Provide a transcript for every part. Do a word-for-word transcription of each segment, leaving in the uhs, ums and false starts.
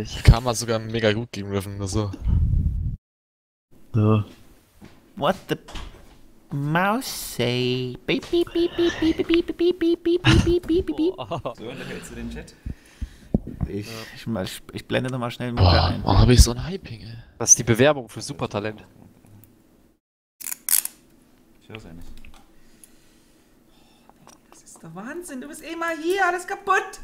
ich. Karma sogar mega gut gegen Riven, also. Ja. What the mouse say? Beep beep beep beep beep beep beep beep beep beep beep beep beep beep. So, unterhältst du den Chat? Ich, ich, mal- ich blende nochmal schnell Mucke Boah, ein. warum hab ich so ein Hyping, ey? Das ist die Bewerbung für Supertalent. Ich hör's ja nicht. Das ist der Wahnsinn, du bist immer hier, alles kaputt!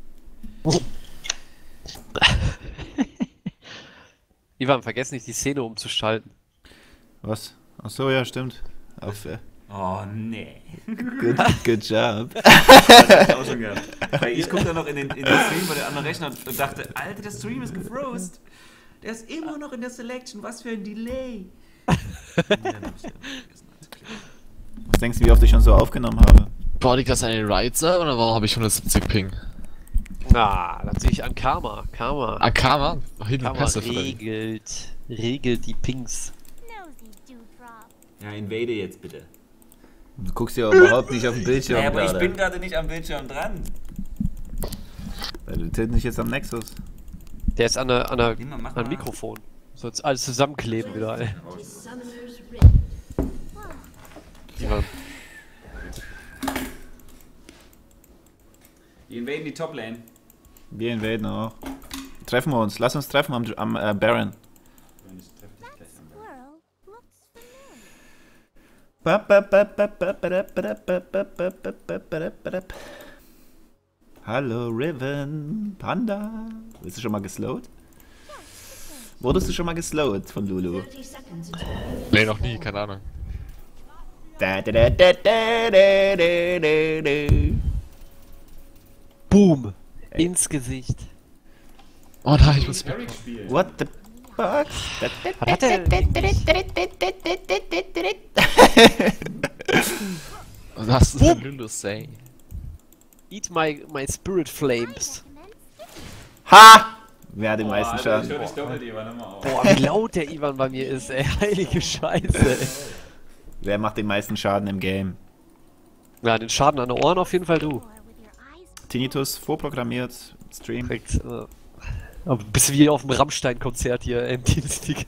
Ivan, vergiss nicht, die Szene umzuschalten. Was? Achso, ja, stimmt. Auf, äh, Oh, nee. good, good job. Das hab ich auch schon gehabt. Weil ich guck da noch in den, in den Stream bei der anderen Rechner und dachte, Alter, der Stream ist gefrost. Der ist immer noch in der Selection, was für ein Delay. Und dann hab ich vergessen anzuklicken. Was denkst du, wie oft ich schon so aufgenommen habe? Boah, liegt das an den Rights-Server oder warum habe ich hundertsiebzig Ping? Na, das sehe ich an Karma. Karma. Ah, Karma? Hidden Karma Passive oder wie? regelt, regelt die Pings. Ja, invade jetzt bitte. Du guckst ja überhaupt nicht auf den Bildschirm Ja, aber ich gerade. bin gerade nicht am Bildschirm dran. Weil du tiltest nicht jetzt am Nexus. Der ist an der, an der, Nimm mal, mach am mal. Mikrofon. Soll jetzt alles zusammenkleben wieder, ey. Ivan. Wir invaden die Top-Lane. Wir invaden auch. Treffen wir uns. Lass uns treffen am, am äh, Baron. Ich treff dich gleich am Hallo Riven, Panda. Bist du schon mal geslowt? Wurdest du schon mal geslowt von Lulu? Nee, noch nie, keine Ahnung. Da, da, da, da, da, da, da, da, da. Boom! Ins Gesicht. Oh nein, ich muss weg. Eric spielen. What the fuck? Was hat der denn eigentlich? Was hast du denn Lulu say? Eat my, my spirit flames. Ha! Wer hat den Boah, meisten Alter, Schaden? Ich höre dich doppelt, Ivan, immer auf. Boah, wie laut der Ivan bei mir ist, ey. Heilige Scheiße, ey. Wer macht den meisten Schaden im Game? Ja, den Schaden an den Ohren auf jeden Fall du. Tinnitus vorprogrammiert, Stream. Direkt, äh, aber bist wie auf dem Rammstein-Konzert hier im Teamspeak.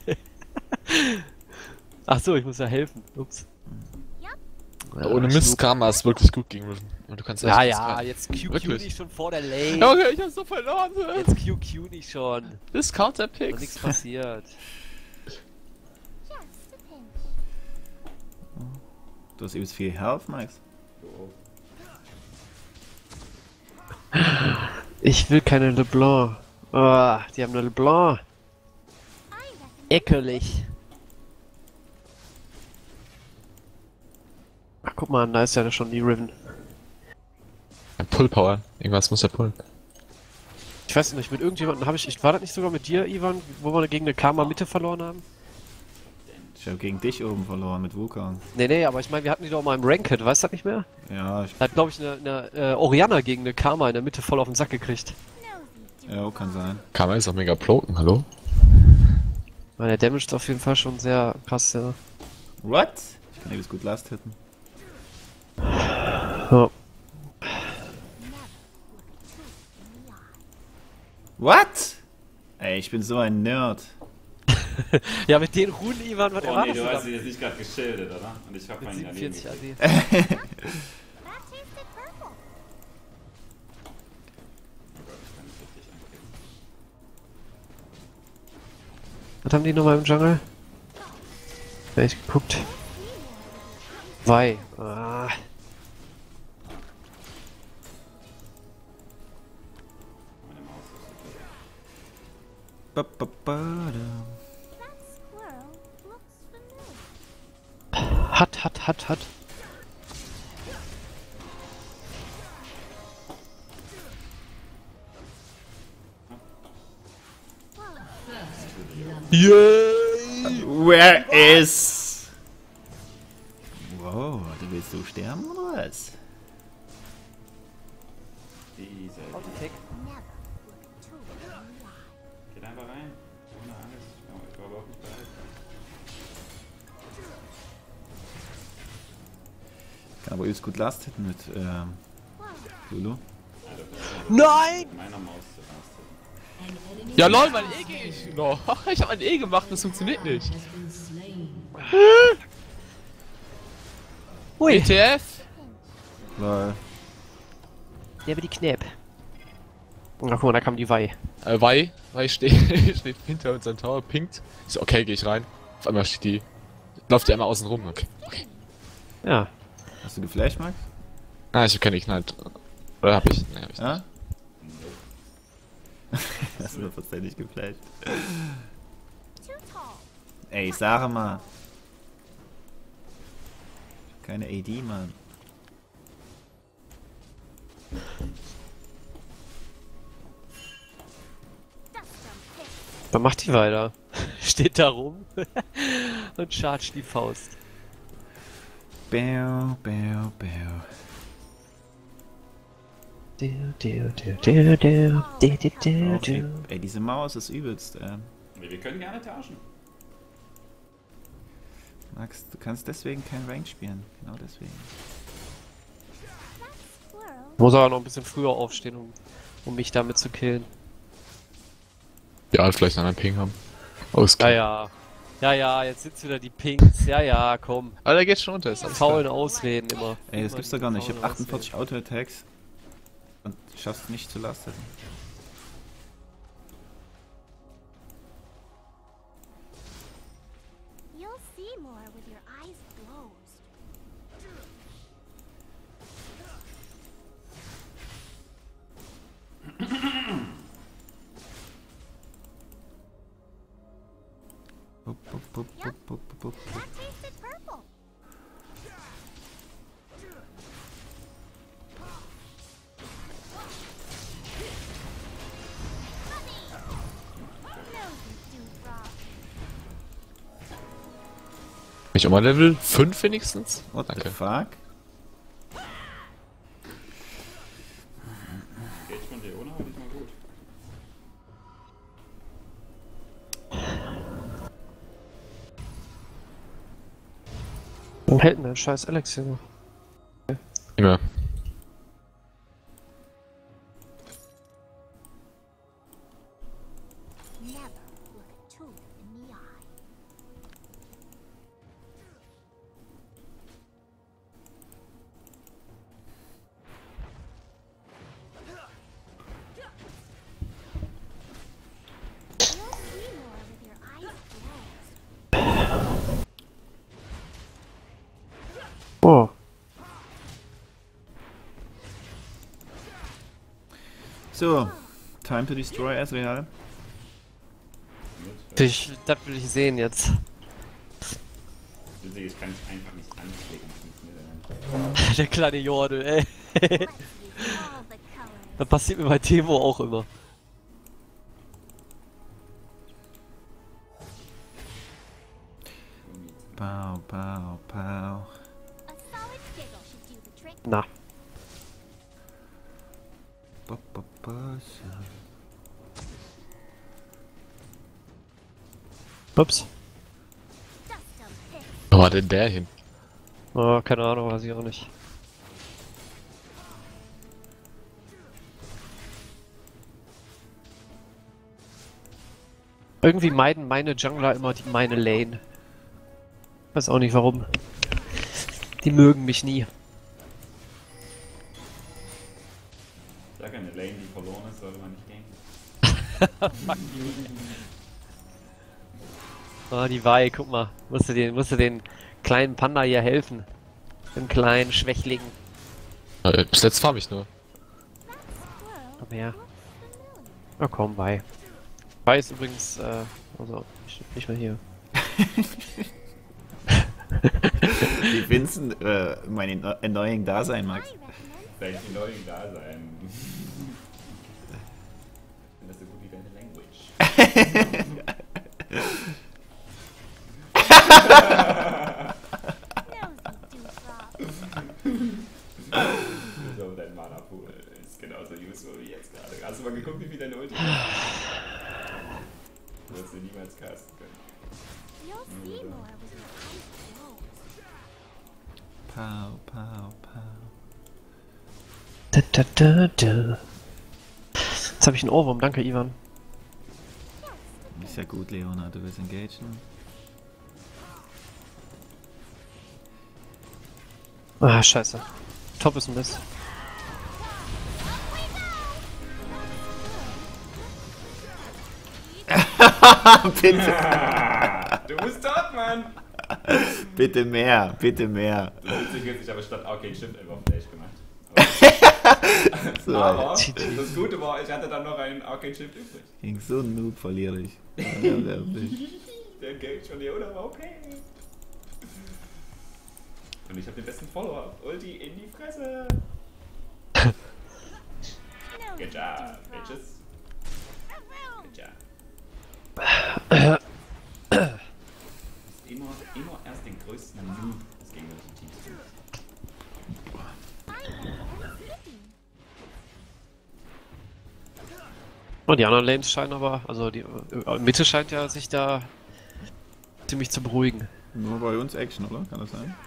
Ach so, ich muss ja helfen. Ups. Ja, Ohne Mist, Karma ist wirklich gut gegen Riven. Und du kannst Ja, echt ja, was jetzt Q Q Wirklich? nicht schon vor der Lane. Junge, ich hab so verloren. Jetzt Q Q nicht schon. Das Noch nichts Counter-Picks. passiert. Du hast übelst viel Health, Max. Ich will keine LeBlanc. Oh, die haben eine LeBlanc. Ekelig. Ach, guck mal, da ist ja schon die Riven. Pull-Power. Irgendwas muss er pullen. Ich weiß nicht, mit irgendjemandem habe ich, ich. War das nicht sogar mit dir, Ivan, wo wir gegen eine Karma Mitte verloren haben? Ich habe gegen dich oben verloren mit Wukong. Nee, nee, aber ich meine, wir hatten die doch mal im Ranked, weißt du das nicht mehr? Ja, ich, Da hat, glaube ich, eine, eine äh, Orianna gegen eine Karma in der Mitte voll auf den Sack gekriegt. ja, kann sein. Karma ist auch mega broken, hallo? Weil der Damage ist auf jeden Fall schon sehr krass, ja. What? Ich kann übelst gut Last hitten. Ja. What? Ey, ich bin so ein Nerd. Ja, mit den Runen, Ivan, was Oh nee, erwartest du du hast da? dich jetzt nicht gerade geschildert, oder? Und ich hab Mit meinen siebenundvierzig daneben. A D. Was haben die nochmal im Jungle? Wer ich geguckt? Wei. Ah. Ba, ba, ba, da. Hat, hat, hat, hat. Yay! Where is... Wow, du willst du sterben oder was? Diese. Autotech. Geht einfach rein. Ohne Angst. Ich war überhaupt nicht bereit. Kann aber übelst gut Last hitten mit ähm, Lulu. Nein! Mit meiner Maus zu rasten. Ja lol, mein E ging ich noch. Ich hab ein E gemacht, das funktioniert nicht. Ui, E T F? Lol. der wird die Knäpp. Na guck mal, da kam die Wei. Äh, Wei, Wei steht, steht hinter unserem Tower, pinkt. Ich so, okay, geh ich rein. Auf einmal steht die, läuft die einmal außen rum. Okay, okay. Ja. Hast du geflasht, Max? Ah, ich hab keine Ignite. Oder hab ich? Nee, hab ich Ja? Hast du hundertprozentig geflasht. Ey, sag mal. Keine A D, Mann. Was macht die weiter? Steht da rum und chargt die Faust. Bäu, bäu, bäu. Du, du, du, du, du, du, du, du, Auf, ey, du. ey, diese Maus ist übelst, äh. Wir können gerne tauschen. Max, du kannst deswegen kein Rank spielen. Genau deswegen. Muss aber noch ein bisschen früher aufstehen, um, um mich damit zu killen. Ja, vielleicht noch einen Ping haben. Ja, Ausgehen. ja. Ja, ja, jetzt sind's wieder die Pings. Ja, ja, komm. Aber der geht schon unter, ist alles klar. Faulen Ausreden immer. Ey, das Immer gibt's doch diese gar nicht. Ich hab faulen achtundvierzig Auto-Attacks und schaff's nicht zu lasten. You'll see more with your eyes closed. Bup, bup, bup, bup, bup, bup, bup. That tasted purple. Bin ich auch mal Level fünf wenigstens? What the Danke. fuck? Geld von Leona habe ich mal gut. Warum hält denn dein scheiß Alex hier noch? Nicht mehr. Never look a truth in the eye. You'll see more with your eyes closed. Oh. So, time to destroy Ezreal. Ich, das will ich sehen jetzt. Ich kann es einfach nicht anklicken. Der kleine Jordel, ey. Let's use all the colors. Das passiert mir bei Timo auch immer. Pow, pow, pow. A solid giggle should do the trick. Na. Bup, bup, bup, so. Ups. Dust 'em pick. Wo war denn der hin? Oh, keine Ahnung, weiß ich auch nicht. Irgendwie meiden meine Jungler immer die meine Lane. Weiß auch nicht warum. Die mögen mich nie. Sag eine Lane, die verloren ist, sollte man nicht gehen. Fuck you. Oh, die Wei, guck mal. Musste den, musste den kleinen Panda hier helfen. Den kleinen Schwächling. Äh, bis jetzt farm ich nur. Komm her. Na komm, Wei. Wei ist übrigens, äh, also, nicht, nicht mehr hier. Wie Vincent, äh, mein annoying Dasein, Max. I recommend Vielleicht die neuen da sein. Das ist so gut wie deine Language. nosy dewdrop. So, dein Mana-Pool ist genauso useful wie jetzt gerade. Hast du mal geguckt, wie viel deine Ulti ist? Du wirst sie niemals casten können. You'll see more with your eyes closed. Pow, pow, pow. Da, da, da, da. Jetzt habe ich einen Ohrwurm, danke Ivan. Ist ja gut, Leona, du willst engagen. Ah, scheiße. Top ist ein Mist. Bitte, Du bist tot, Mann! bitte mehr, bitte mehr. Das Witzige ist, ich habe statt Arcade Shift einfach Flash gemacht. So, Aber das Gute war, ich hatte dann noch einen Arcade Shift übrig. gegen so einen Noob verliere ich. Ja, wirklich. Der Engage von Leona war okay. Und ich habe den besten Follower. Ulti in die Fresse. Good job, bitches. Good job. Immer, immer erst den größten Noob des gegnerischen Teams. Und die anderen Lanes scheinen aber, also die äh, Mitte scheint ja sich da ziemlich zu beruhigen. Nur bei uns Action, oder? Kann das sein?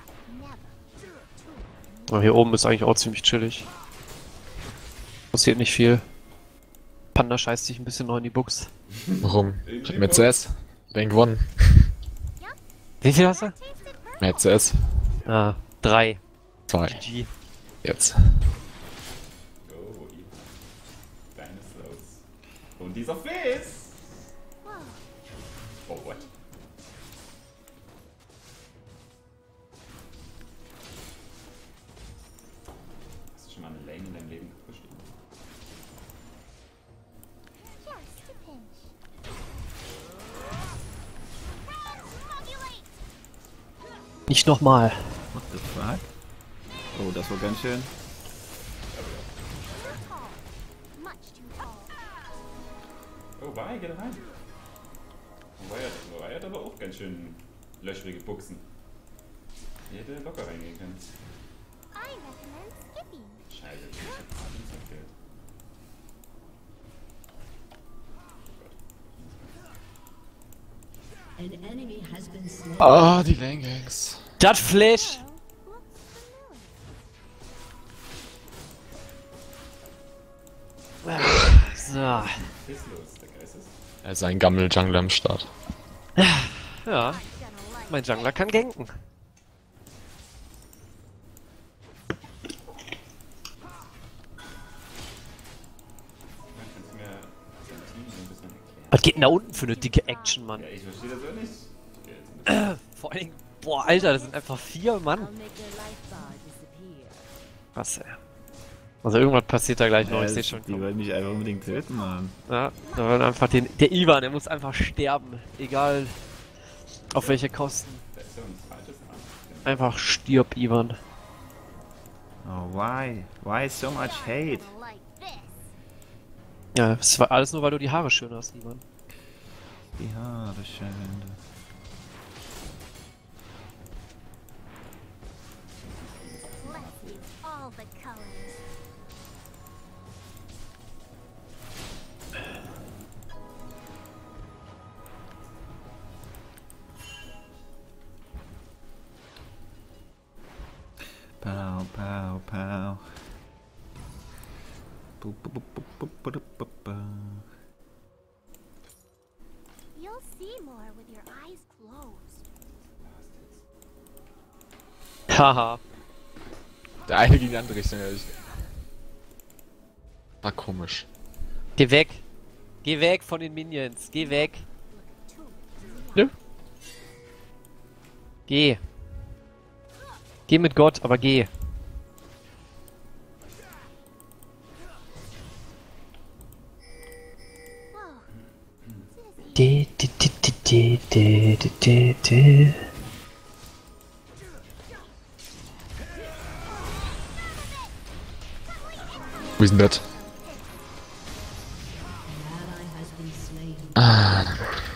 Aber hier oben ist eigentlich auch ziemlich chillig. Passiert nicht viel. Panda scheißt sich ein bisschen noch in die Buchs. Warum? Ich hab mit C S. Wen gewonnen? Wie viel hast du? Mit C S. Ah, drei. Zwei. G G. Jetzt. Oh, deines los. Und dieser Fizz! Oh, what? Hast du schon mal eine Lane in deinem Leben gepusht? Just a pinch. Nicht nochmal. What the fuck? Oh, das war ganz schön. Too tall. Much too tall. Oh, Wei, geh da rein. Wei hat, Wei hat aber auch ganz schön löchrige Buchsen. Die hätte locker reingehen können. I recommend skipping. Scheiße, ich hab Atem zerfehlt. An enemy has been slain. Ah, die Lane Gangs. Das Flash! So. Was ist los, der Geist ist? Er ist ein Gammel-Jungler am Start. Ja, mein Jungler kann ganken. Kannst du mir dein Team ein bisschen erklären? Was geht denn da unten für eine dicke Action, Mann? Ja, ich verstehe das auch nicht. Ich will jetzt ein bisschen Vor allen Dingen, boah, Alter, das sind einfach vier I'll Mann. make their life bar disappear. Was, ey. Also irgendwas passiert da gleich noch, Ja, ich sehe schon. die kommen. wollen mich einfach unbedingt töten, Mann. Ja, da wollen einfach den, der Ivan, der muss einfach sterben. Egal auf welche Kosten. besser und falsches an. Einfach stirb, Ivan. Oh, why? Why so much hate? Like this. Ja, es war alles nur, weil du die Haare schön hast, Ivan. Die Haare schön. Let's use all the colors. Pow, pow, pow. Boop, boop, boop, boop, boop, boop, boop, boop. You'll see more with your eyes closed. Haha. Der eine ging in die andere Richtung, ehrlich. War komisch. Geh weg. Geh weg von den Minions. Geh weg. Nö. Geh. Geh mit Gott, aber geh. Whoa. De, de, de, de, de, de, de, de. Wo ist denn das? An ally has been slain. Ah.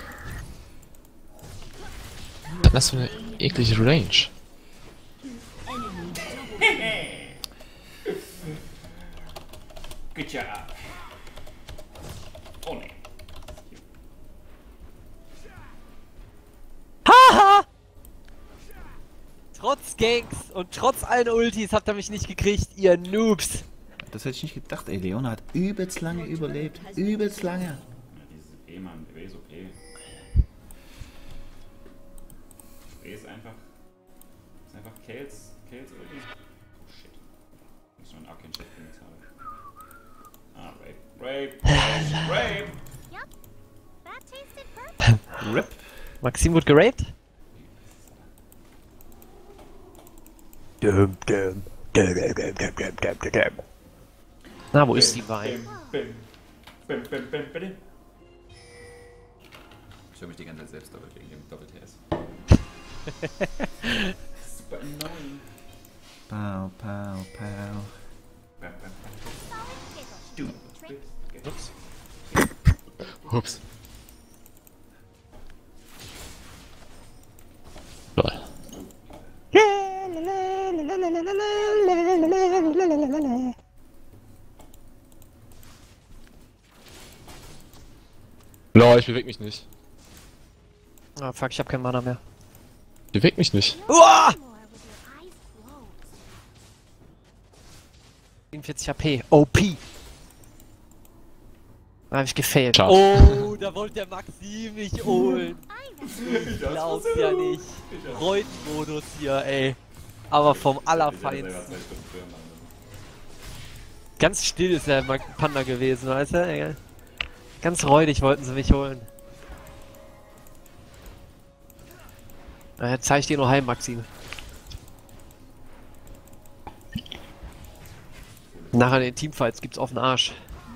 Was ist das für eine eklige Range? Good job. Oh ne. Trotz Ganks und trotz allen Ultis habt ihr mich nicht gekriegt, ihr Noobs. Das hätte ich nicht gedacht, ey. Leona hat übelst lange überlebt. Übelst lange. Ja, dieses E-Mann, E S O O P. Spray ist einfach. Ist einfach Kales. Kales Ulti. Oh shit. Muss schon einen Arcane-Check benutzt haben. Ah, Rape. Rape. Rape. Yup. That tasted perfect. Rip. Maxim wird geraped? Dum, dum. Dum, dum, dum, dum, dum, dum, dum. Na, wo ist die Wein? Bim, bim, bim, bim, bim. Ich höre mich die ganze Zeit selbst doppelt wegen dem Doppel-T S. Super annoying. Pow, pow, pow. Bam, bam, bam. Solid giggle should do the trick. Ups. Ups. Lol. Lol, ich beweg mich nicht. Ah, fuck, ich hab keinen Mana mehr. Beweg mich nicht. Uah! More with your eyes closed. vierundvierzig H P. O P. Da hab ich gefailt. Schade. Oh, da wollte der Maxim mich holen. I'm Ich glaub's ja nicht. Freudmodus hier, ey. Aber vom Allerfeinsten. Ganz still ist der Ma- Panda gewesen, weißt du? Ey. Ganz räudig wollten sie mich holen. Na, jetzt zeig ich dir nur heim, Maxim. Nachher in den Teamfights gibt's auf den Arsch.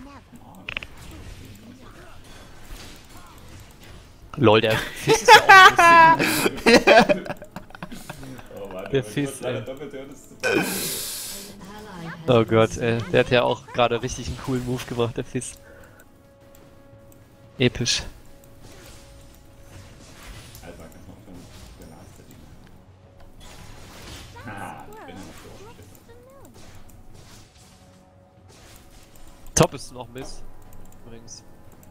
Lol, der Fiss ist ja auch lustig. Der Fiss, ey. Oh Gott, ey. Der hat ja auch gerade richtig einen coolen Move gemacht, der Fiss. Episch. Alter, kannst du mal aufhören, der Last der Diener. Ah, ich bin ja noch so aufgeschlossen. Top ist noch Miss. Übrigens.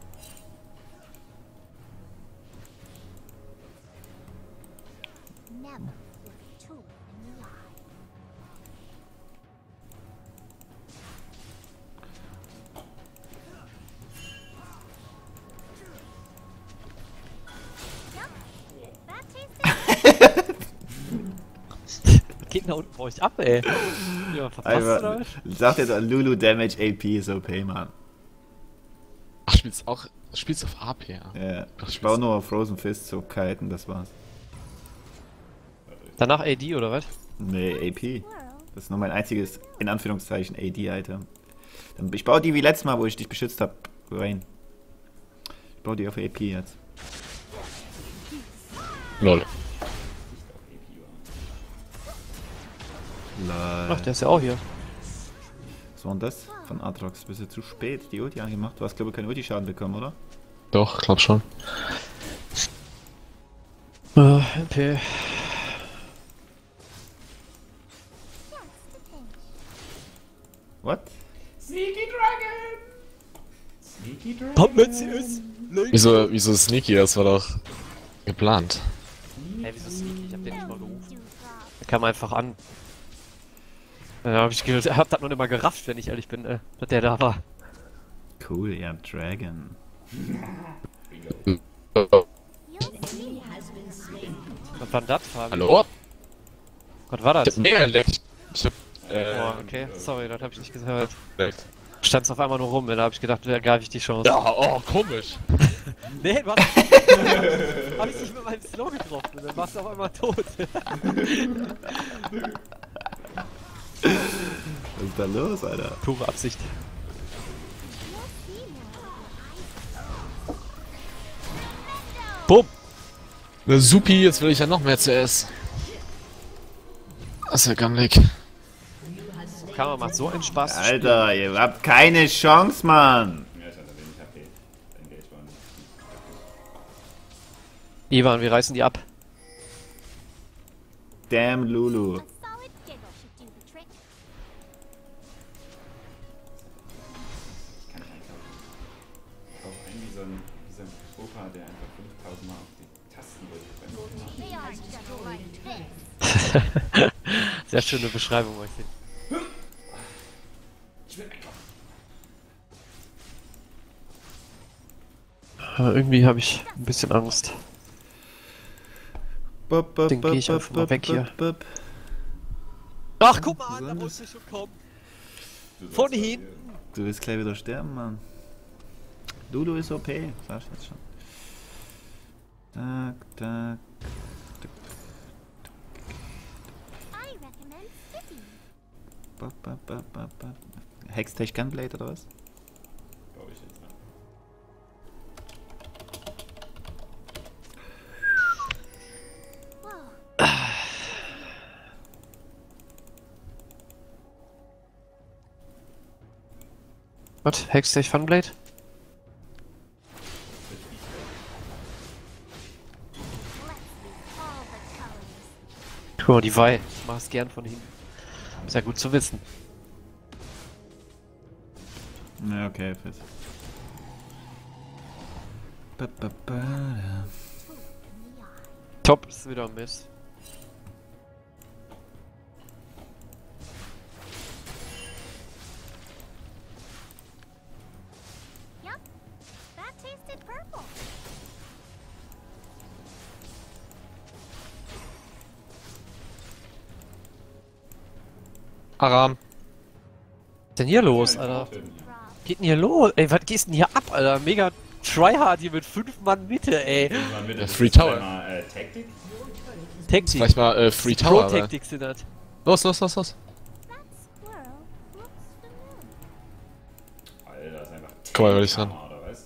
never look two in the eye. Yup. That tasted Geht nach unten bei euch ab, ey. Ja, verpasst oder Einfach, was? sagt jetzt an Lulu Damage A P ist O P, Mann. Ach, spielst auch. Spielst auf A P, ja. Ja, ich baue nur Frozen Fist zu kiten, das war's. Danach A D oder was? Nee, A P. squirrel. Das ist nur mein einziges, in Anführungszeichen, A D-Item. Ich baue die wie letztes Mal, wo ich dich beschützt habe, Rain. Ich baue die auf A P jetzt. Lol. Lol. Ach, der ist ja auch hier. Was war denn das? Von Atrox. Bist du zu spät die Ulti angemacht? Du hast, glaube ich, keinen Ulti-Schaden bekommen, oder? Doch, glaub schon. Äh, M P. What? Sneaky Dragon! Sneaky Dragon! Popmütze ist. Wieso, wieso Sneaky? Das war doch geplant. Hey, wieso Sneaky? Ich hab den nicht mal gerufen. Der kam einfach an. Ja, hab ich ge- hab das noch nicht mal gerafft, wenn ich ehrlich bin, äh, dass der da war. Cool, ihr habt Dragon. You'll see. Has been slain. Was war denn das, Fabi? Hallo? Was war Ich das? hab mega geleckt. Ich hab, äh, Oh, okay, sorry, das hab ich nicht gehört. geleckt. Stand's auf einmal nur rum, da hab ich gedacht, da greife ich die Chance. Ja, oh, komisch. Nee, was? Hab ich dich mit meinem Slow getroffen und dann warst du auf einmal tot. Was ist da los, Alter? Pure Absicht. Bumm! Na supi, jetzt will ich ja noch mehr C S. Das ist ja gammelig. Kammer macht so einen Spaß. zu spielen. Alter, ihr habt keine Chance, Mann! Ja, ich hatte wenig H P. Engage war nicht. Ivan, wir reißen die ab. Damn Lulu. A solid giggle should do the trick. Ich kann nicht einkaufen. Ich kaufe einen wie so ein, wie so ein Opa, der einfach fünftausend Mal auf die Tasten drückt. They aren't just like this. Sehr schöne Beschreibung, Maxim. Ich will einkaufen. Aber irgendwie habe ich ein bisschen Angst. Bup, bup, Den bup, geh ich bup, einfach mal bup, weg hier. bup, bup. Ach, guck mal an, da Besonders. muss ich schon kommen. Du Von sagst hinten. Du wirst gleich wieder sterben, Mann. Lulu ist O P, sagst du jetzt schon. Tak, tak. I recommend skipping. Bup, bup, bup, bup, bup. Hextech Gunblade oder was? Glaube ich jetzt, ne? Whoa. Was? Hextech Funblade? Let's use all the colors. Guck mal, die Wei. Ich mach es gern von hinten. Ist ja gut zu wissen. Ja, okay, fit. Ba, ba, ba, da. Top ist wieder ein Mist. Yup. That tasted purple. Aram. Was ist denn hier los, Alter? Rob. Geht denn hier los? Ey, was geht denn hier ab, Alter? Mega Tryhard hier mit fünf Mann Mitte, ey. Irgendwann wird Ja, das Free jetzt Tower. einmal, äh, Taktik? Taktik. Vielleicht mal äh, Free Tower. aber- Pro-Taktik sind das. Los, los, los, los. That squirrel looks familiar. Alter, das ist einfach. Guck mal, will ich Hammer, oder was?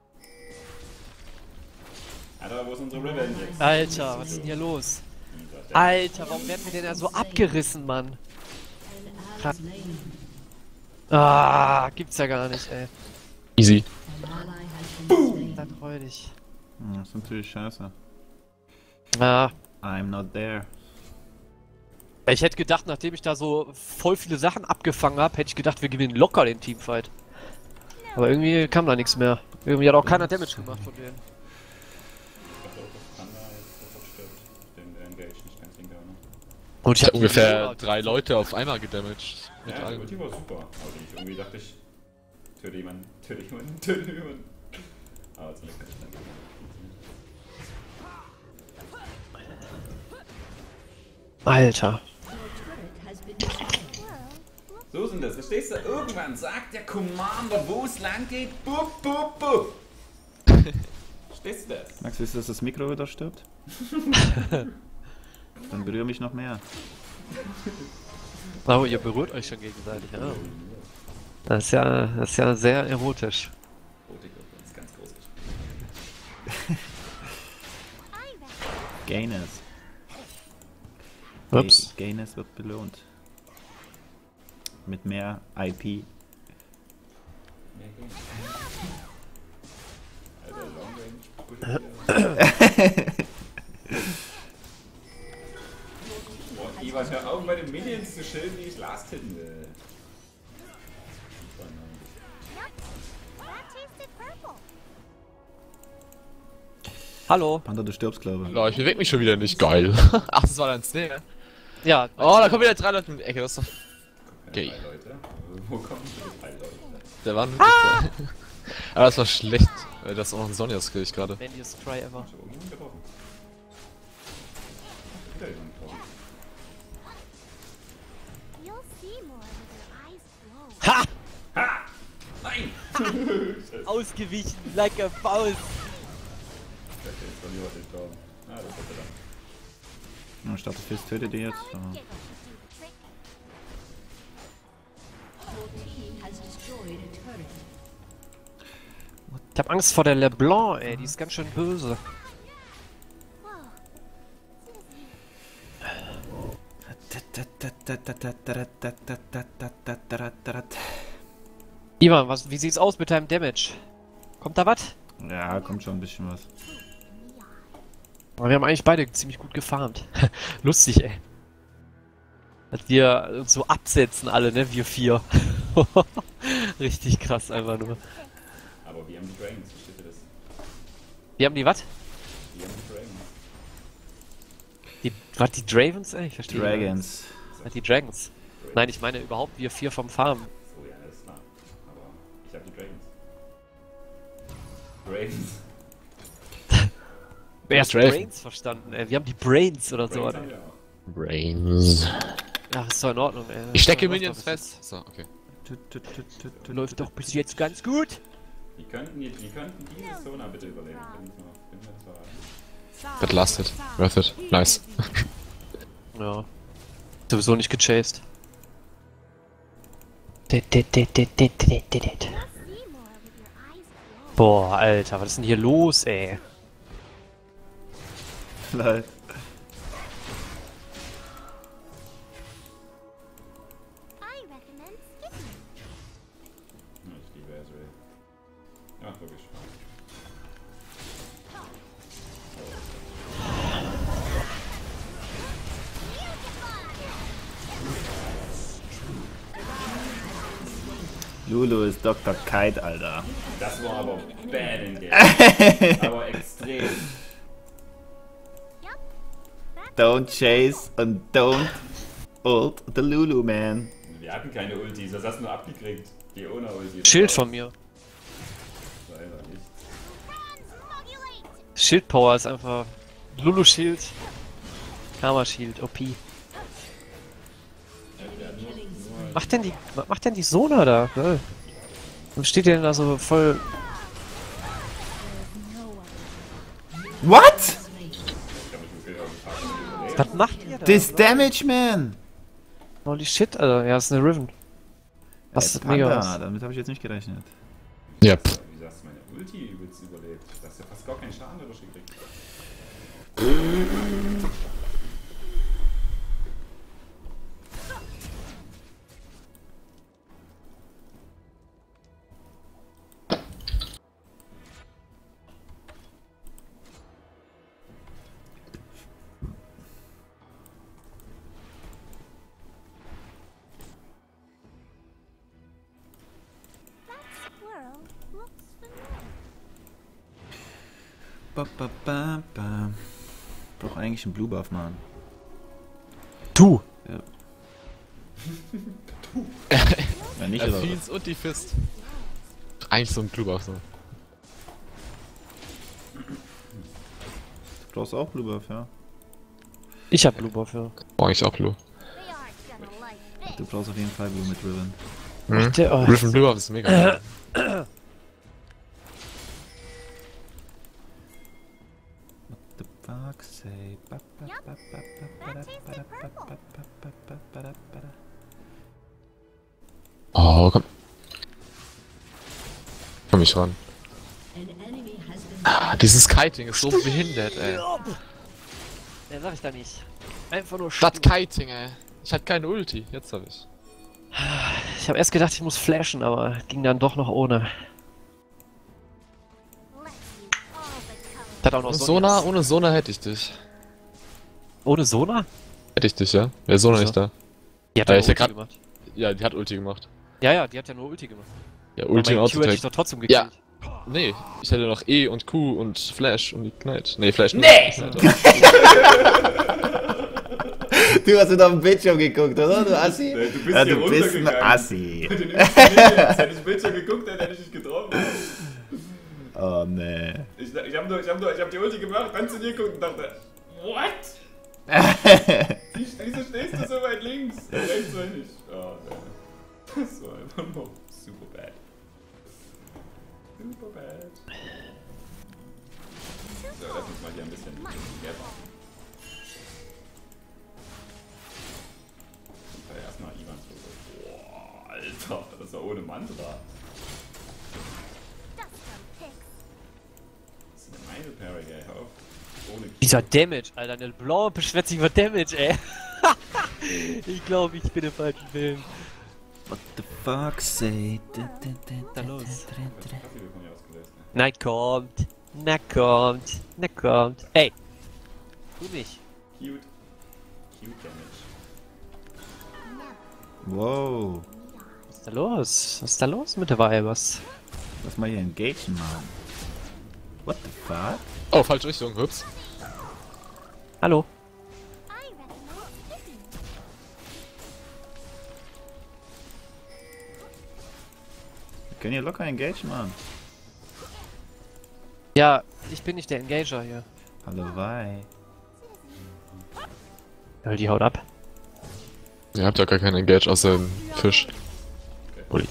Alter, wo ist unsere Revenge jetzt? Alter, was ist denn hier los? Dieser Alter, warum werden wir denn ja so abgerissen, Mann? An ally slain. Ah, gibt's ja gar nicht, ey. Easy. An ally has been slain. Dann freu dich. Hm, das ist natürlich scheiße. Ah, I'm not there. ich hätte gedacht, nachdem ich da so voll viele Sachen abgefangen habe, hätte ich gedacht, wir gewinnen locker den Teamfight. Aber irgendwie kam da nichts mehr. Irgendwie hat auch keiner Damage gemacht von denen. Ich dachte auch, dass Panda jetzt sofort stirbt. Den der Engage nicht ganz hingehauen hat. Und Ich hab hab ungefähr die- drei Leute auf einmal gedamaged. Mit Ja, die allem. Ulti war super. Aber ich, irgendwie dachte ich, töte jemanden, töte jemanden, töte jemanden. Aber zum Glück hat es dann funktioniert. Alter. Turret has been destroyed. So sind das, verstehst du? Irgendwann sagt der Commander, wo es lang geht. Bup, bup, bup. Verstehst du das? Max, willst du, dass das Mikro wieder stirbt? Dann berühre mich noch mehr. Oh, ihr berührt euch schon gegenseitig, ja. Das ist ja, das ist ja sehr erotisch. Rotik wird bei uns ganz groß geschrieben. I recommend Gaines. Ups. Ga- Gaines wird belohnt. Mit mehr I P. Mehr Game. Alter, Long Range. Boah, Ivan, hör auf, bei den Minions zu schilden, die ich last hitten will. Super nice. that tasted purple. Hallo. Panda, du stirbst, glaube ich. Oh, ich beweg mich schon wieder nicht. Geil. Ach, das war dein Snare. Ja. Oh, da kommen wieder drei Leute in die Ecke. Das ist doch. Okay. Okay. Drei Leute. Wo kommen die drei Leute? Der war wirklich ah! Aber das war schlecht. Weil das ist auch noch ein Sonja-Skill ich gerade. Mandiest Cry ever. Hast du irgendjemanden getroffen? Wieder jemanden getroffen. You'll see more with your eyes closed. Ha! Nein! Ausgewichen, like a Faust. Ich dachte, jetzt von jemand gestorben. Ah, das hat er dann. Ich dachte, Fist tötet die jetzt. Solid Aber giggle should do the trick. Your team has destroyed a turret. Ich hab Angst vor der LeBlanc, ey. Die ist ganz schön böse. Whoa. Ivan, was, wie sieht's aus mit deinem Damage? Kommt da was? ja, kommt schon ein bisschen was. Aber wir haben eigentlich beide ziemlich gut gefarmt. Lustig, ey. Dass wir uns so absetzen alle, ne? Wir vier. Richtig krass einfach nur. Aber wir haben die Dragons, versteht ihr das? Wir haben die was? Wir haben die Dragons. Die, was, die Dravens, ey? Ich verstehe. Dragons. Ja, die Dragons. Nein, ich meine überhaupt wir vier vom Farm. So, ja, das ist klar. Aber ich habe die Dragons. Dragons. erst Draven. Brains verstanden, ey. Wir haben die Brains oder so. Brains haben wir auch. Brains. Ach, ist doch in Ordnung, ey. Ich stecke Läuft Minions doch bis fest. So, okay. jetzt- Läuft doch bis jetzt ganz gut. Die könnten, die, die könnten diese Zona bitte überleben. Können wir mal- können wir das verraten? Wird lasted. Worth it. Nice. Ja. Sowieso nicht gechased. Boah, Alter, was ist denn hier los, ey? Lol. I recommend skipping. Ja, ich liebe Ezreal. Ja, macht wirklich Spaß. Lulu ist Doktor Kite, Alter. Das war aber bad in Game. Aber extrem. Don't chase and don't ult the Lulu, man. Wir hatten keine Ultis, das hast du nur abgekriegt. Die ohne Ultis. Schild von mir. Leider nicht. Schildpower ist einfach. Lulu Schild. Karma Shield, O P. Macht denn die. Was macht denn die Sona da? Ne? Was steht denn da so voll. What? Was macht ihr da? This damage, man! Holy shit, Alter. Ja, ist eine Riven. Was Äh, ist mega Panda, aus. damit habe ich jetzt nicht gerechnet. Ja, pff. Wie sagst du, meine Ulti übelst überlebt? Du hast ja fast gar keinen Schaden dadurch gekriegt. Squirrel looks familiar. Ba, ba, ba, ba. Doch eigentlich einen Blue Buff, Mann. Du! Ja. Ja, nicht Ja, oder? Fiends und die Fist. Eigentlich so ein Club auch so. Du brauchst auch Blue Buff, ja. Ich hab Blue Buff, ja. Brauche ich auch Blue. They aren't gonna like this. Du brauchst auf jeden Fall Blue mit Riven. Hm? Der, oh, Riven Blue ist mega. The fuck say. Ba, ba, ba, ba, ba, ba, da, ba, da, ba, ba, ba, ba, ba, ba, da, ba, da. Oh, komm. Komm ich ran. An enemy has been Ah, dieses Kiting ist so behindert, ey. ja, sag ich da nicht. Einfach nur Statt stumm. Kiting, ey. Ich hatte keine Ulti, jetzt hab ich. Ich habe erst gedacht, ich muss flashen, aber ging dann doch noch ohne. Let's use all the colors. Hat auch noch Ohne Sonja. Sona, ohne Sona hätte ich dich. Ohne Sona? Hätte ich dich, ja? Wäre Sona Wieso? nicht da. Die hat Ja, ja ich nur hab grad- Ulti gemacht. Ja, die hat Ulti gemacht. Ja, ja, die hat ja nur Ulti gemacht. Ja, Aber Ulti und mein Q hätte ich Autotech. doch trotzdem Ja. gekillt. Nee, ich hätte noch E und Q und Flash und Ignite. Nee, Flash nicht. Nee! Du hast wieder auf den Bildschirm geguckt, oder? Du Assi? Du bist Ja, hier du bist ein runtergegangen. Assi. Mit den Minions. Hätte ich ein Bildschirm geguckt, dann hätte ich dich getroffen. Oh, nee. Ich, ich hab nur, ich hab nur, ich hab die Ulti gemacht, dann zu dir geguckt und dachte, what? Wie, wieso stehst du so weit links? Rechts war ich nicht. Oh, ne. Das war einfach nur super bad. Super bad. So, lass uns mal hier ein bisschen mehr machen. Und erstmal Ivan zurück. Boah, Alter, das war ohne Mantra. Dust some pics. Das ist eine meine Parry, ey. Hör auf. Ohne Dieser Damage, Alter, der Blaue beschwert sich über Damage, ey. Ich glaube, ich bin im falschen Film. What the fuck say? Da los. Kaffee wird von mir ausgelöst, ne? Na kommt, na kommt, na kommt. Ey, du nicht. Cute. Cute Damage. Wow. Was ist da los? Was ist da los mit der Weibers? Lass mal hier engagen, Mann. What the fuck? Oh, falsche Richtung, hups. Hallo? I recommend skipping. Wir können hier locker engagen, Mann. Ja, ich bin nicht der Engager hier. Hallo, bye. Ja, die haut ab. Ihr habt ja gar keinen Engage außer den Fisch. Uli.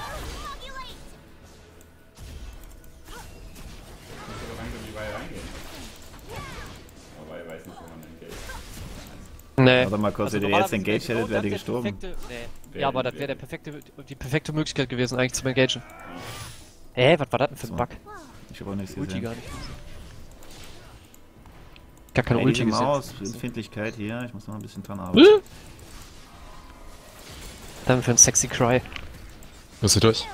Kannst aber reingehen, wie weit reingehen. Aber er weiß nicht, wo man entgeht. Nee. Warte mal kurz, wenn ihr jetzt normalerweise engaged wäre hättet, wärt ihr der gestorben. perfekte- Nee. Wer- Ja, aber das wer- wäre der perfekte, die perfekte Möglichkeit gewesen, eigentlich zum Engagen. Hä, was war das denn für ein So. Bug? Ich hab auch nichts Ulti gesehen. gar nicht. Gar keine Hey, Ulti diese gesehen. Maus, Empfindlichkeit hier, ich muss noch ein bisschen dran arbeiten. Dann für ein sexy Cry. Bist du durch?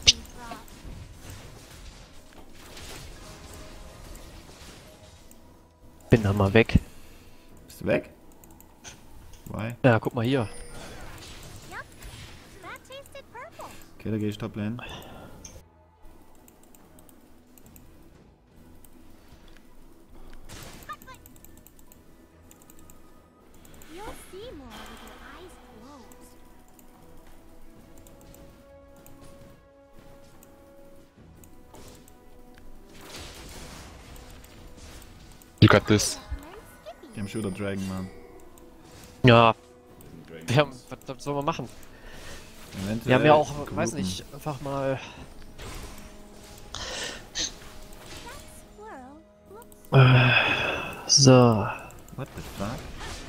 Bin dann mal weg. Bist du weg? Why? Ja, guck mal hier. That tasted purple. Okay, da gehe ich top lane. You'll see more with your eyes closed. You got this. Game Shooter Dragon, Mann. Ja, Dragon wir haben, Balls. was, was sollen wir machen? Eventuell Wir haben ja auch, groupen. weiß nicht, einfach mal. Squirrel looks So. What the fuck?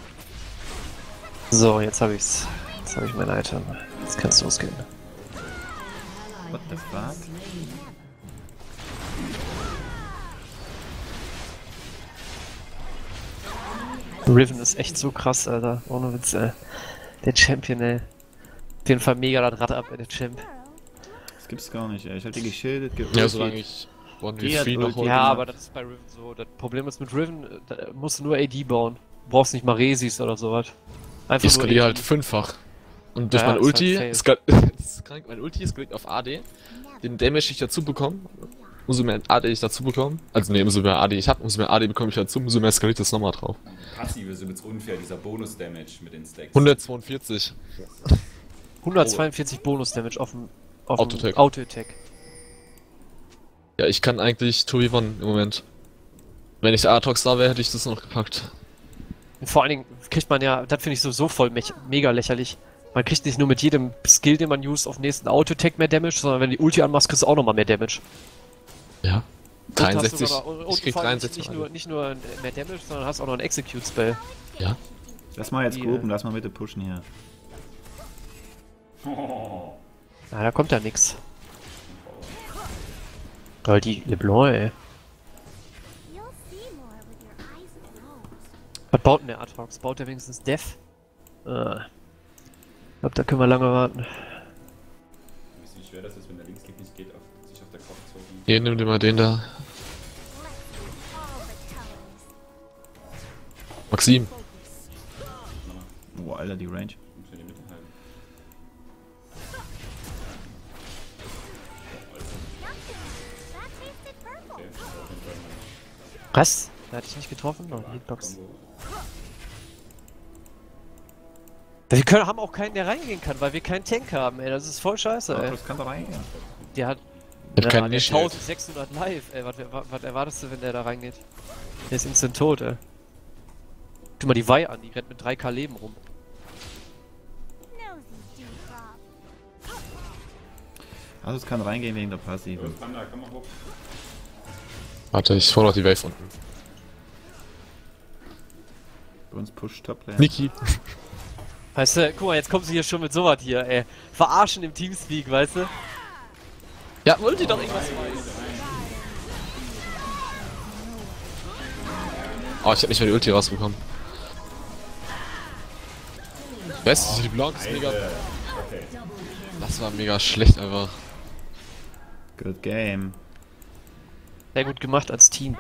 So, jetzt habe ich's. Jetzt habe ich mein Item. Jetzt kann's losgehen. What the fuck? Riven ist echt so krass, Alter. Ohne Witz, ey. Der Champion, ey. Auf jeden Fall mega das Rad ab, ey, der Champ. Das gibt's gar nicht, ey. Ich hab die geschildert, ge Ja, solange ich eins Die v hat drei noch Ulti. hole. Ja, aber das ist bei Riven so. Das Problem ist mit Riven, äh, da musst du nur A D bauen. Du brauchst nicht mal Resis oder sowas. Einfach Ich nur skaliere A D. halt fünffach. Und durch Ja, mein ist Ulti, halt ist grad, das ist krank, mein Ulti ist gelegt auf A D. Den Damage ich dazu bekomme, umso mehr A D ich dazu bekomme, also ne, umso mehr A D ich habe, umso mehr A D bekomme ich dazu, umso mehr skaliert das nochmal drauf. Passiv ist übrigens unfair, dieser Bonus-Damage mit den Stacks. hundertzweiundvierzig. hundertzweiundvierzig Bonus-Damage auf dem auf dem Auto-Attack. Auto-Attack. Ja, ich kann eigentlich zwei v eins im Moment. Wenn ich Aatrox da wäre, hätte ich das noch gepackt. Und vor allen Dingen kriegt man ja, das finde ich sowieso voll mech- mega lächerlich. Man kriegt nicht nur mit jedem Skill, den man use, auf den nächsten Auto-Attack mehr Damage, sondern wenn die Ulti anmachst, kriegst du auch nochmal mehr Damage. Ja. Und hast dreiundsechzig. sogar noch- und Ich krieg vor allem dreiundsechzig. Nicht, nicht, nur, nicht nur mehr Damage, sondern hast auch noch einen Execute-Spell. Ja. Lass mal jetzt Die, groupen, lass mal bitte pushen hier. Oh. Na, da kommt ja nix. Weil die LeBlanc, ey. you'll see more with your eyes closed. Was baut denn der Aatrox? Baut der wenigstens Def? Äh. Ich glaube, da können wir lange warten. Wisst ihr, wie schwer das ist, wenn der Linksklick nicht geht, auf, sich auf der Kopf zu holen? Hier, nimm dir mal den da. All the colors. Maxim. Oh, Alter, die Range. Muss in die Mitte halten. That tasted purple. Okay, das war auf jeden Fall mal Was? Da hatte ich nicht getroffen? Oh, Hitbox. Combo. Wir können, haben auch keinen, der reingehen kann, weil wir keinen Tank haben, ey. Das ist voll scheiße, ey. Das kann doch reingehen. Der hat. Ich hab keinen der Initiate. eintausendsechshundert live, ey. Was, was, was erwartest du, wenn der da reingeht? Der ist instant tot, ey. Tu mal die Vi an, die rennt mit drei K Leben rum. Nosy Dewdrop. Also es kann reingehen wegen der Passive. Los, Panda, komm mal hoch. Warte, ich hol noch die Wave unten. Bei uns push top lane. Niki. Weißt du, guck mal, jetzt kommen sie hier schon mit sowas hier, ey. Verarschen im Teamspeak, weißt du? Ja, wollt ihr doch irgendwas Oh, ich hab nicht mehr die Ulti rausbekommen. Weißt du, die Blanc ist mega. Okay. Das war mega schlecht einfach. Good game. Sehr gut gemacht als Team.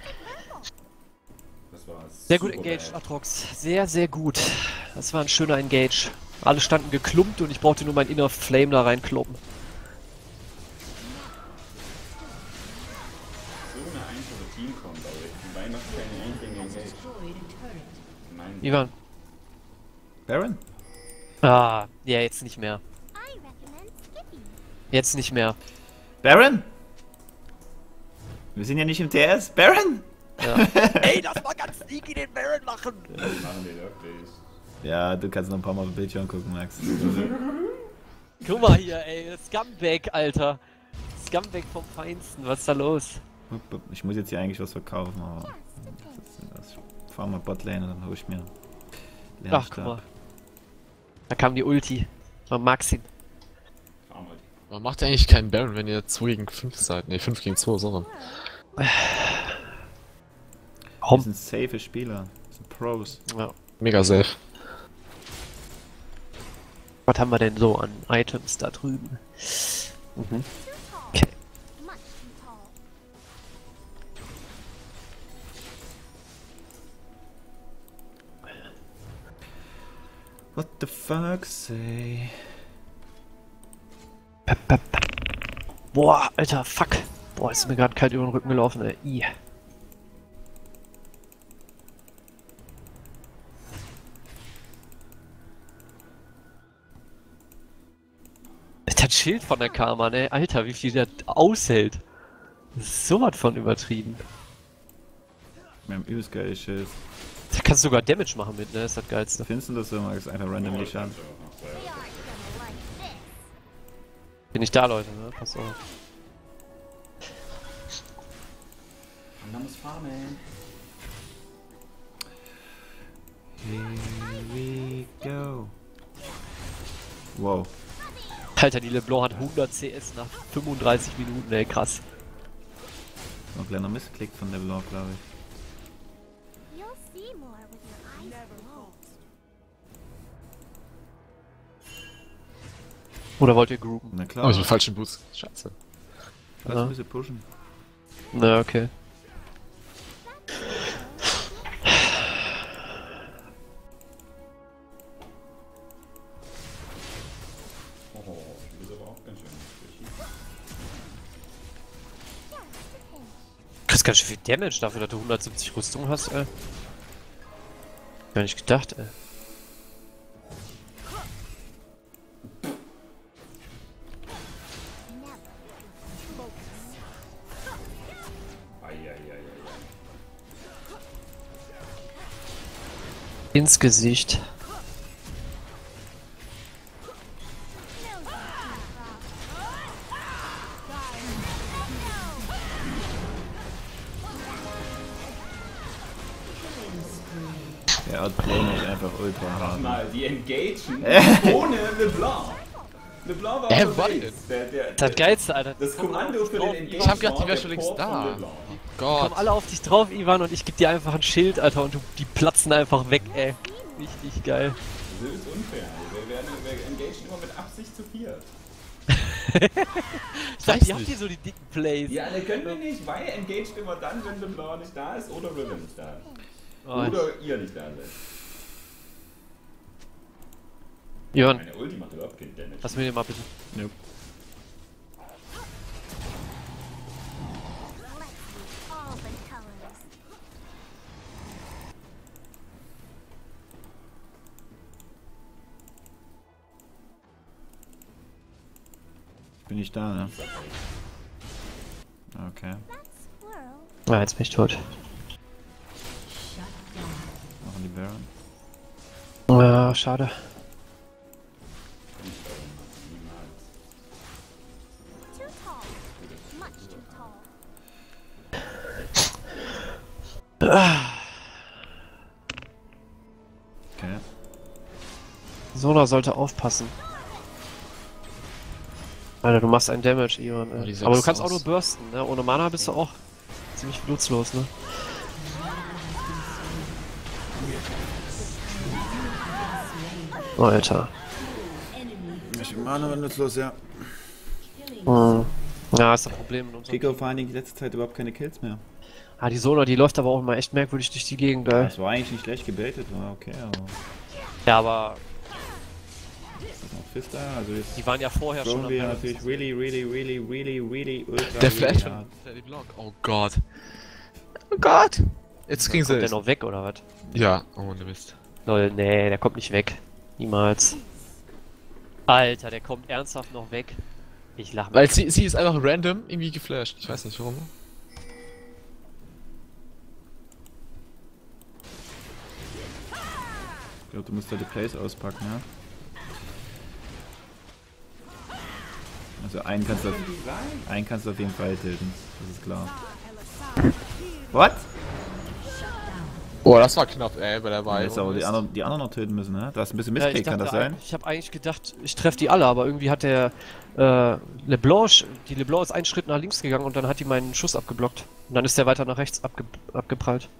Das war Sehr gut super engaged, geil. Atrox. Sehr, sehr gut. Das war ein schöner Engage. Alle standen geklumpt und ich brauchte nur mein Inner Flame da reinkloppen. So eine einfache Team-Combo, ey. Wobei noch keine einzige Engage. Destroyed a turret. Nein. Ivan. Baron? Ah, ja, jetzt nicht mehr. I recommend skipping. Jetzt nicht mehr. Baron? Wir sind ja nicht im T S. Baron? Ja. Ey, Niki den Baron machen! Machen wir wirklich. Ja, du kannst noch ein paar Mal auf den Bildschirm gucken, Max. Guck mal hier, ey, Scumbag, Alter. Scumbag vom Feinsten, was ist da los? Ich muss jetzt hier eigentlich was verkaufen, aber... Ich fahr mal Botlane und dann hol ich mir... Ach, guck mal. Da kam die Ulti. Man mag's ihn. Fahren wir die. Man macht eigentlich keinen Baron, wenn ihr zwei gegen fünf seid. Ne, fünf gegen zwei, sondern. Das sind safe Spieler. Das sind Pros. Ja. Mega safe. Was haben wir denn so an Items da drüben? Mhm. Okay. Much too tall. What the fuck say? Boah, Alter, fuck. Boah, ist mir gerade kalt über den Rücken gelaufen, ey. I. Das Schild von der Karma, ne? Alter, wie viel der aushält. Das ist so was von übertrieben. Wir haben übelst geiles Schild. Da kannst du sogar Damage machen mit, ne? Das ist das Geilste. Findest du das so, Max? Einfach randomly schaden. They aren't gonna like this. Bin ich da, Leute, ne? Pass auf. Und dann muss farmen. Here we go. Wow. Alter, die LeBlanc hat hundert C S nach fünfunddreißig Minuten, ey, krass. Noch ein kleiner Missklick von der Blanc, glaube ich. You'll see more with your eyes closed. Oder wollt ihr groupen? Na Oh, klar. ich bin falsch im Boost. Scheiße. Lass Ja. ein bisschen pushen. Na, okay. Oh, du bist aber auch ganz schön fishy. Du kriegst ganz schön viel Damage dafür, dass du hundertsiebzig Rüstung hast, ey. Gar nicht gedacht, ey. Eieieiei. Ins Gesicht. Der Outplay ist einfach ultra Mach hart. mal, die engagen ohne LeBlanc. LeBlanc war Hä, unterwegs. was? Der, der, Das Geilste, Alter. Das Kommando für den Engage Ich hab gedacht, die war wär der schon längst Port von da. LeBlanc. Gott. Kommen alle auf dich drauf, Ivan, und ich geb dir einfach ein Schild, Alter, und du, die platzen einfach weg, ey. Richtig geil. Das ist unfair. Wir, werden, wir engagen immer mit Absicht zu viert. Ich dachte, weiß ihr habt nicht. hier so die dicken Plays. Ja, ne, können wir nicht, weil engaged immer dann, wenn LeBlanc nicht da ist oder Riven nicht da ist. Oh, Oder ihr nicht da seid. Ivan, Meine Ulti macht überhaupt keinen Damage. lass mir den mal bitte. Nope. All the colors. Bin ich da, ne? Okay. That squirrel. Ah, jetzt bin ich tot. Machen die Baron. Ja, schade. Too tall. Much too tall. Okay. Sona sollte aufpassen. Alter, du machst einen Damage, Ivan. Oh, die Ey. sechs Aber du kannst auch aus. nur bursten, ne? Ohne Mana bist du auch ziemlich nutzlos, ne? Oh, Alter. Ich meine, wenn nutzlos, ja. Hm. Ja, ist das Problem in unserem Kiko vor allen Dingen die letzte Zeit überhaupt keine Kills mehr. Ah, die Sona, die läuft aber auch immer echt merkwürdig durch die Gegend, ey. Das war eigentlich nicht schlecht gebaitet, war okay, aber. Ja, aber Noch Fister, also jetzt. die waren ja vorher schon Throwen am wir Ende. natürlich really, really, really, really, really ultra. Der Flash really von hart. Freddy Blanc. Oh Gott. Oh Gott. Jetzt kriegen sie Kommt der es. noch weg, oder was? Ja, oh ne Mist. Lol, nee, der kommt nicht weg. Niemals. Alter, der kommt ernsthaft noch weg. Ich lach mal. Weil sie, sie ist einfach random irgendwie geflasht. Ich weiß nicht warum. Ich glaube, du musst da die Plays auspacken, ja? Also einen kannst du auf, einen kannst du auf jeden Fall tilten, das ist klar. What? Oh, das war knapp, ey, bei der Du Wahl. hättest aber die anderen, die anderen noch töten müssen, ne? Du hast ein bisschen Ja, Mistake, ich kann das dachte, sein? Ich habe eigentlich gedacht, ich treffe die alle, aber irgendwie hat der äh, LeBlanc, die LeBlanc ist einen Schritt nach links gegangen und dann hat die meinen Schuss abgeblockt. Und dann ist der weiter nach rechts abge abgeprallt.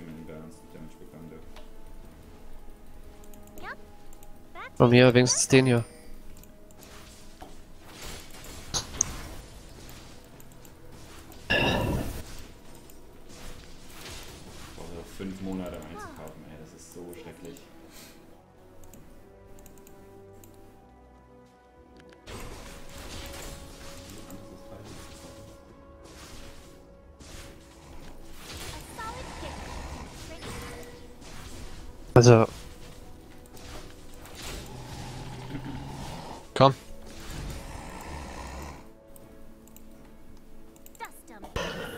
Bei mir wenigstens den hier. Fünf Monate um einzukaufen, ey, das ist so schrecklich. Also, Komm. Dust 'em.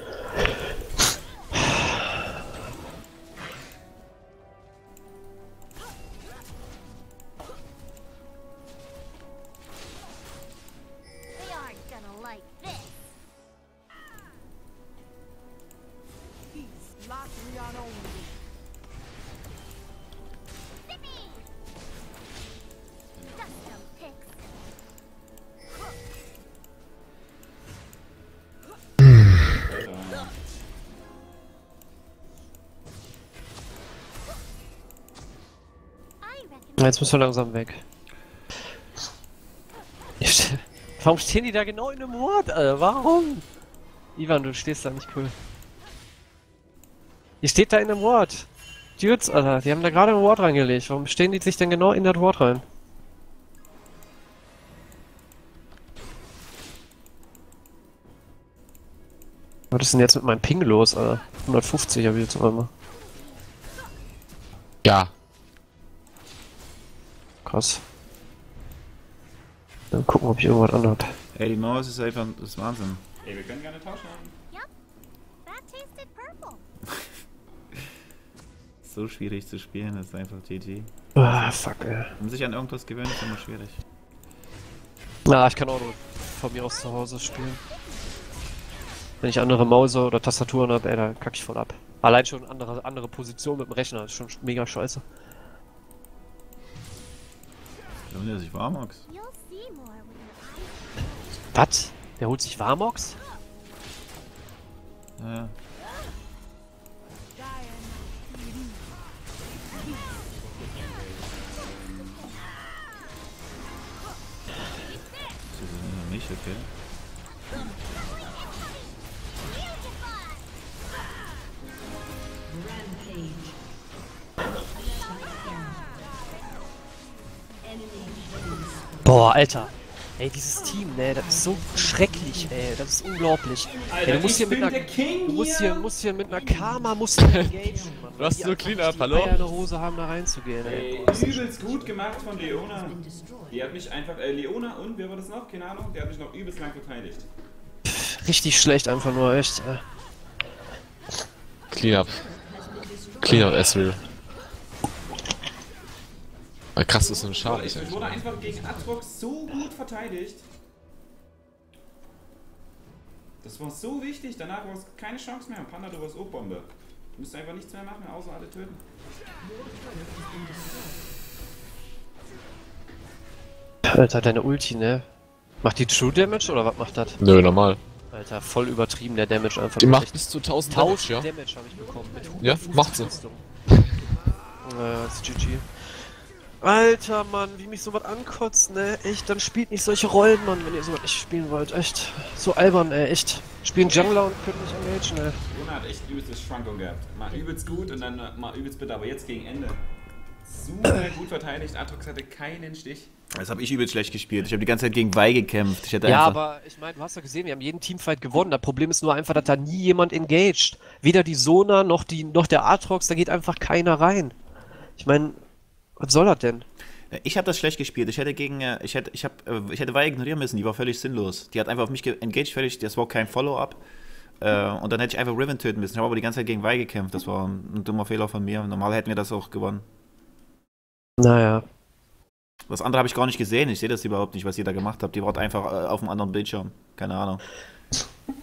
They aren't gonna like this. Zippy! Dust 'em, picks. I reckon jetzt müssen wir langsam weg. Ich ste- Warum stehen die da genau in einem Ward, Alter? Warum? Ivan, du stehst da nicht cool. Ihr steht da in einem Ward. Dudes, Alter, die haben da gerade ein Ward reingelegt. Warum stehen die sich denn genau in das Ward rein? Was ist denn jetzt mit meinem Ping los, Alter? hundertfünfzig habe ich jetzt auf einmal. Ja. Krass. Dann gucken, ob ich irgendwas anhat. Ey, die Maus ist einfach, das ist Wahnsinn. Ey, wir können gerne tauschen. that tasted purple. So schwierig zu spielen, das ist einfach G G. Ah, fuck, ey. Um sich an irgendwas gewöhnen, ist immer schwierig. Na, ich kann auch nur von mir aus zu Hause spielen. Wenn ich andere Mause oder Tastaturen habe, ey, da kack ich voll ab. Allein schon andere, andere Position mit dem Rechner ist schon mega scheiße. Da will er sich Warmox. You'll see more with your eyes. Was? Der holt sich Warmox? Ja, ja. Das ist ja nicht okay. Boah, Alter. Ey, dieses Team, ne, das ist so schrecklich, ey. Das ist unglaublich. Ey, du musst hier mit einer, du musst hier, musst hier mit einer Karma, musst du engagen, Mann. Du hast Die nur einfach Cleanup, die hallo? Eier in der Hose haben, da reinzugehen, ey. Ey, übelst gut gemacht von Leona. Die hat mich einfach, äh, Leona und wer war das noch? Keine Ahnung, der hat mich noch übelst lang verteidigt. Richtig schlecht einfach nur, echt, ey. Clean up. Clean up, Ezreal. Ah, krass, das ist so ein Schaden. Ich wurde einfach gegen Atrox so gut verteidigt. Das war so wichtig, danach war es keine Chance mehr. Panda, du warst O-Bombe. Du musst einfach nichts mehr machen, außer alle töten. Alter, deine Ulti, ne? Macht die True Damage oder was macht das? Nö, normal. Alter, voll übertrieben der Damage einfach. Die macht Echt bis zu tausend tausend Damage, ja? Damage habe ich bekommen. Mit Ja, hundertfünfzig macht sie. Rüstung. Naja, das ist G G. Alter, Mann, wie mich sowas ankotzt, ne? Echt, dann spielt nicht solche Rollen, Mann, wenn ihr sowas nicht spielen wollt. Echt. So albern, ey, echt. Spielen Jungler und könnt nicht engagen, ey. Leona hat echt übelstes Schwankung gehabt. Mal übelst gut und dann mal übelst bitter, aber jetzt gegen Ende. Super gut verteidigt, Atrox hatte keinen Stich. Das habe ich übelst schlecht gespielt. Ich habe die ganze Zeit gegen Vi gekämpft. Ich hätte Ja, einfach... aber ich meine, du hast ja gesehen, wir haben jeden Teamfight gewonnen. Das Problem ist nur einfach, dass da nie jemand engaged. Weder die Sona noch, die, noch der Aatrox, da geht einfach keiner rein. Ich meine, was soll das denn? Ich habe das schlecht gespielt. Ich hätte gegen, äh, ich hätte, ich habe, äh, ich hätte Vi ignorieren müssen. Die war völlig sinnlos. Die hat einfach auf mich engaged, völlig. Das war kein Follow-up. Äh, und dann hätte ich einfach Riven töten müssen. Ich habe aber die ganze Zeit gegen Vi gekämpft. Das war ein, ein dummer Fehler von mir. Normal hätten wir das auch gewonnen. Naja. Das andere habe ich gar nicht gesehen. Ich sehe das überhaupt nicht, was ihr da gemacht habt. Ihr wart einfach äh, auf einem anderen Bildschirm. Keine Ahnung.